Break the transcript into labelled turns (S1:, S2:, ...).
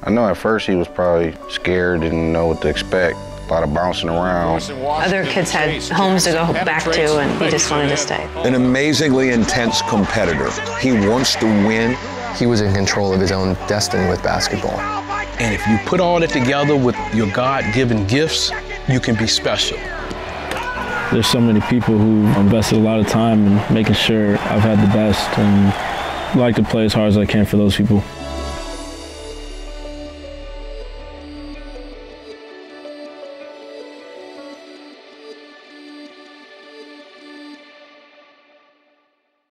S1: I know at first he was probably scared, didn't know what to expect. A lot of bouncing around.
S2: Other kids had homes to go back to, and he just wanted to stay.
S3: An amazingly intense competitor. He wants to win.
S4: He was in control of his own destiny with basketball.
S5: And if you put all that together with your God-given gifts, you can be special.
S6: There's so many people who invested a lot of time in making sure I've had the best, and I like to play as hard as I can for those people.